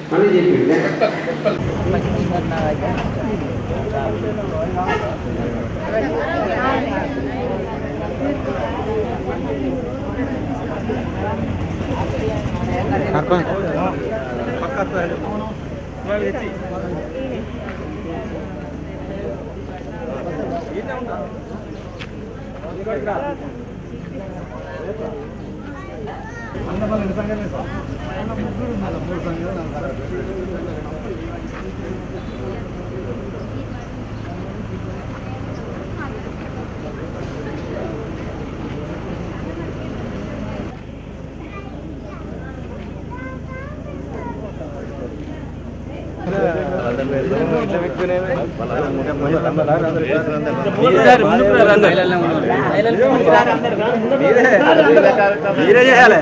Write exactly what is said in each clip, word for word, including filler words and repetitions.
అని చెప్పింది. మీరే చేయాలి.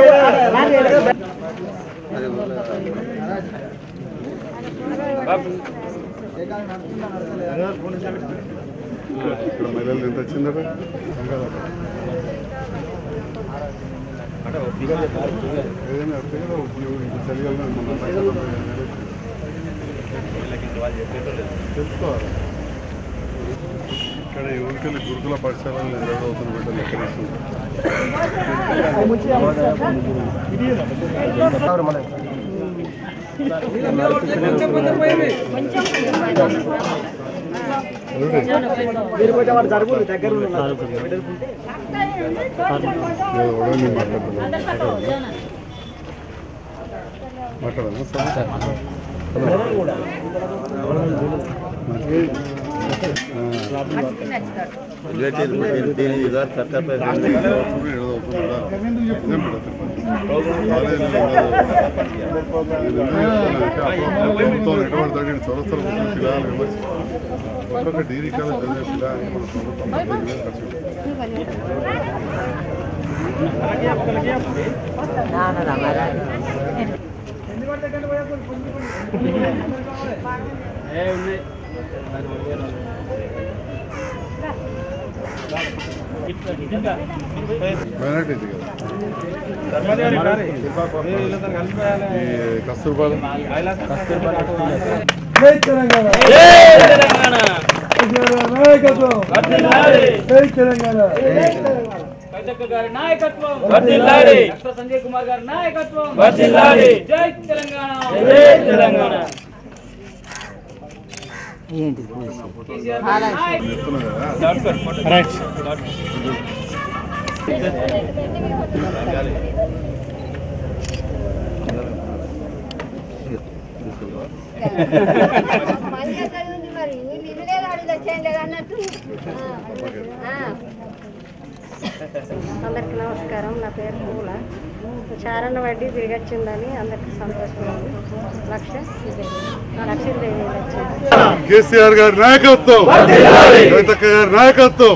ఇక్కడ మహిళలు ఎంత వచ్చిందట ఏదైనా అర్థం కదా ఉద్యోగం ఇంకా చలిగా తెలుసుకోవాలి. ఇక్కడ ఎవరికెళ్ళి గురుకుల పాఠశాలలో ఎవరో అవుతున్న బిడ్డలు ఎక్కడ మాట్లాడాలి సార్ చొరవ డిగ్రీ కాలేజ్ చదివే మైనార్టీ కస్తూర్బా సంజయ్ కుమార్ గారి నాయకత్వం. జై తెలంగాణ. తెలంగాణ ఏంటి అందరికి నమస్కారం. నా పేరు పూల. చారణ వడ్డీ తిరిగొచ్చిందని అందరికి సంతోషం. లక్ష లక్షదేవి కేసీఆర్ గారి నాయకత్వం, కవితక్క గారి నాయకత్వం.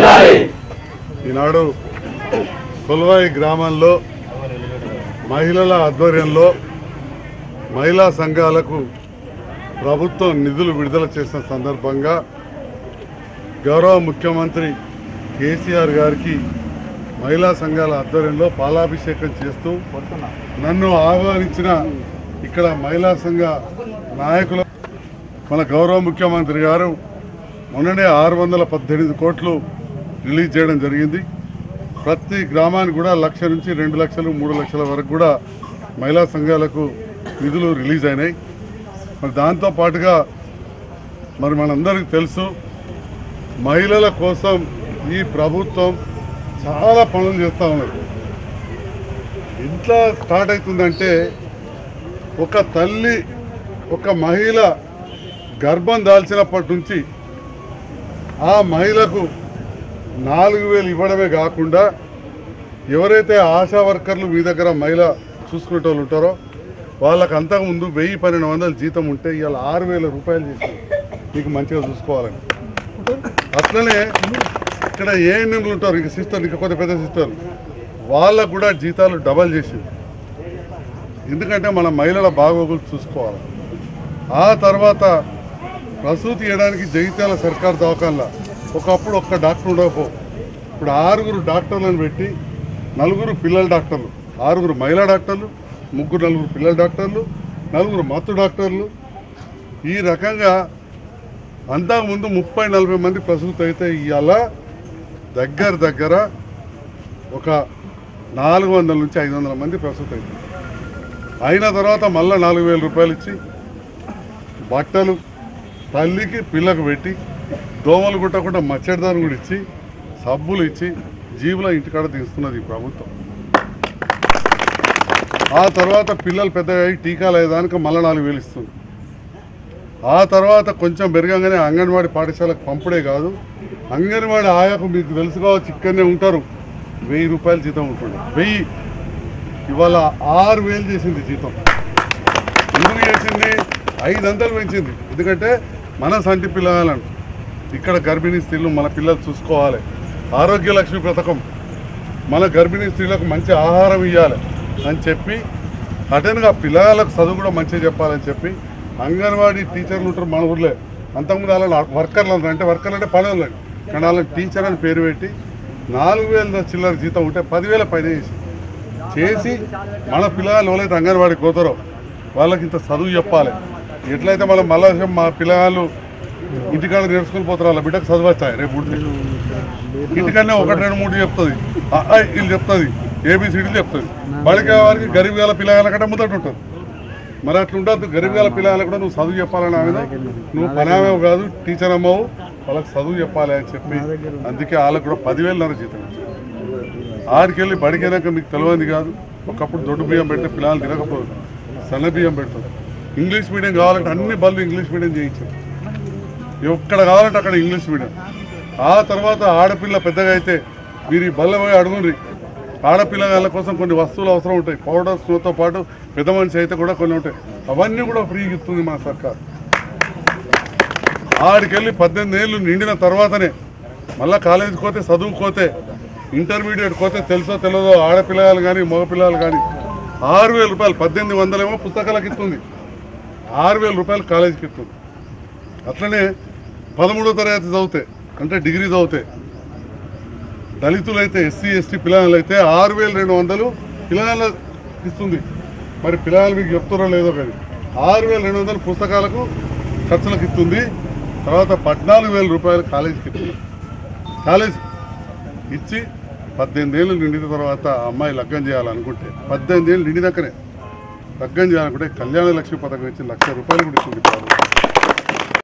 ఈనాడు కొల్వాయి గ్రామంలో మహిళల ఆధ్వర్యంలో మహిళా సంఘాలకు ప్రభుత్వం నిధులు విడుదల చేసిన సందర్భంగా గౌరవ ముఖ్యమంత్రి కేసీఆర్ గారికి మహిళా సంఘాల ఆధ్వర్యంలో పాలాభిషేకం చేస్తూ నన్ను ఆహ్వానించిన ఇక్కడ మహిళా సంఘ నాయకులు మన గౌరవ ముఖ్యమంత్రి గారు మొన్ననే ఆరు వందల పద్దెనిమిది కోట్లు రిలీజ్ చేయడం జరిగింది. ప్రతి గ్రామానికి కూడా లక్ష నుంచి రెండు లక్షలు మూడు లక్షల వరకు కూడా మహిళా సంఘాలకు నిధులు రిలీజ్ అయినాయి. మరి దాంతోపాటుగా మరి మనందరికీ తెలుసు మహిళల కోసం ఈ ప్రభుత్వం చాలా పనులు చేస్తూ ఉన్నారు. ఇంట్లో స్టార్ట్ అవుతుందంటే ఒక తల్లి ఒక మహిళ గర్భం దాల్చినప్పటి నుంచి ఆ మహిళకు నాలుగు వేలు ఇవ్వడమే కాకుండా ఎవరైతే ఆశా వర్కర్లు మీ దగ్గర మహిళ చూసుకునే వాళ్ళు ఉంటారో వాళ్ళకు అంతకుముందు వెయ్యి పన్నెండు వందల జీతం ఉంటే ఇవాళ ఆరు వేల రూపాయలు చేసి మీకు మంచిగా చూసుకోవాలని. అట్లనే ఇక్కడ ఏఎన్ఎంలు ఉంటారు, ఇంక సిస్టర్లు, ఇంకా కొద్ది పెద్ద సిస్టర్లు, వాళ్ళకు కూడా జీతాలు డబల్ చేసింది. ఎందుకంటే మన మహిళల బాగోగులు చూసుకోవాలి. ఆ తర్వాత ప్రసూతి చేయడానికి జగిత్యాల సర్కార్ దవాఖానలో ఒకప్పుడు ఒక్క డాక్టర్ ఉండకపో, ఇప్పుడు ఆరుగురు డాక్టర్లను పెట్టి నలుగురు పిల్లల డాక్టర్లు, ఆరుగురు మహిళా డాక్టర్లు, ముగ్గురు నలుగురు పిల్లల డాక్టర్లు, నలుగురు మత్తు డాక్టర్లు. ఈ రకంగా అంతకుముందు ముప్పై నలభై మంది ప్రసూతి అయితే ఇవాళ దగ్గర దగ్గర ఒక నాలుగు వందల నుంచి ఐదు వందల మంది ప్రసూతి అవుతుంది. అయిన తర్వాత మళ్ళీ నాలుగు వేల రూపాయలు ఇచ్చి బట్టలు తల్లికి పిల్లకు పెట్టి దోమలు కుట్టకుండా మచ్చడిదాన్ని కూడా ఇచ్చి సబ్బులు ఇచ్చి జీవుల ఇంటికాడ తీస్తున్నది ఈ ప్రభుత్వం. ఆ తర్వాత పిల్లలు పెద్దగా అయ్యి టీకాలు అయ్యేదానికి మళ్ళీ నాలుగు వేలు ఇస్తుంది. ఆ తర్వాత కొంచెం పెరగంగానే అంగన్వాడీ పాఠశాలకు పంపుడే కాదు, అంగన్వాడీ ఆయాకు మీకు తెలుసు కావచ్చు ఇక్కడనే ఉంటారు, వెయ్యి రూపాయలు జీతం ఉంటుంది. వెయ్యి ఇవాళ ఆరు వేలు చేసింది జీతం. ఎందుకు చేసింది? ఐదు వందలు పెంచింది. ఎందుకంటే మన సంటి పిల్లలను ఇక్కడ గర్భిణీ స్త్రీలు మన పిల్లలు చూసుకోవాలి. ఆరోగ్య లక్ష్మి పథకం మన గర్భిణీ స్త్రీలకు మంచి ఆహారం ఇవ్వాలి అని చెప్పి అటెన్గా పిల్లలకు చదువు కూడా మంచిగా చెప్పాలని చెప్పి అంగన్వాడీ టీచర్లు ఉంటారు మన ఊర్లే. అంతకుముందు అలా వర్కర్లు అంటారు, అంటే వర్కర్లు అంటే పనులు, కానీ వాళ్ళని టీచర్ అని పేరు పెట్టి నాలుగు వేల చిల్లర జీతం ఉంటే పదివేల పైన చేసి చేసి మన పిల్లలు ఎవరైతే అంగన్వాడికి పోతారో వాళ్ళకి ఇంత చదువు చెప్పాలి. ఎట్లయితే మనం మళ్ళీ మా పిల్లలు ఇంటికాడ నేర్చుకుని పోతారు, వాళ్ళ బిడ్డకు చదువు వచ్చాయి రేపు పుడితే ఇంటికన్నా ఒకటి రెండు మూడు చెప్తుంది, వీళ్ళు చెప్తుంది, ఏబిసిడీలు చెప్తుంది. బడికి వారికి గరీబ్ గల పిల్లల కంటే ముందట ఉంటుంది. మరి అట్లా ఉంటుంది. గరీబ్ గల పిల్లలు కూడా నువ్వు చదువు చెప్పాలని ఆమె, నువ్వు పనామేవు కాదు టీచర్ అమ్మవు, వాళ్ళకి చదువు చెప్పాలి అని చెప్పి అందుకే వాళ్ళకు కూడా పదివేలన్నర జీతం ఆడికెళ్ళి బడికైనాక మీకు తెలియదు కాదు. ఒకప్పుడు దొడ్డు బియ్యం పెడితే పిల్లలు తినకపోదు, సన్న బియ్యం పెడతారు. ఇంగ్లీష్ మీడియం కావాలంటే అన్ని బళ్ళు ఇంగ్లీష్ మీడియం చేయించారు. ఎక్కడ కావాలంటే అక్కడ ఇంగ్లీష్ మీడియం. ఆ తర్వాత ఆడపిల్ల పెద్దగా అయితే మీరు ఈ బల్ల పోయి అడుగుండ్రి, ఆడపిల్లల కోసం కొన్ని వస్తువులు అవసరం ఉంటాయి. పౌడర్స్తో పాటు పెద్ద మనిషి అయితే కూడా కొన్ని ఉంటాయి, అవన్నీ కూడా ఫ్రీగా ఇస్తుంది మన సర్కార్. ఆడికెళ్ళి పద్దెనిమిది ఏళ్ళు నిండిన తర్వాతనే మళ్ళీ కాలేజీకి పోతే చదువుకోతే ఇంటర్మీడియట్ పోతే తెలుసో తెలియదో ఆడపిల్లలు కానీ మగపిల్లలు కానీ ఆరు వేల రూపాయలు పద్దెనిమిది వందలేమో పుస్తకాలకు ఇస్తుంది, ఆరు వేల రూపాయలు కాలేజీకి ఇస్తుంది. అట్లనే పదమూడో తరగతి చదివితే అంటే డిగ్రీ చదివితే దళితులైతే ఎస్సీ ఎస్టీ పిల్లలు అయితే ఆరు వేల రెండు వందలు పిల్లలు ఇస్తుంది. మరి పిల్లలు మీకు చెప్తారో లేదో కానీ ఆరు వేల రెండు వందలు పుస్తకాలకు ఖర్చులకు ఇస్తుంది. తర్వాత పద్నాలుగు వేల రూపాయలు కాలేజీకి ఇస్తుంది. కాలేజ్ ఇచ్చి పద్దెనిమిది ఏళ్ళు నిండిన తర్వాత అమ్మాయి లగ్గం చేయాలనుకుంటే పద్దెనిమిది ఏళ్ళు నిండినాకనే లగ్గం చేయాలనుకుంటే కళ్యాణ లక్ష్మి పథకం ఇచ్చి లక్ష రూపాయలు కూడా ఇస్తుంది.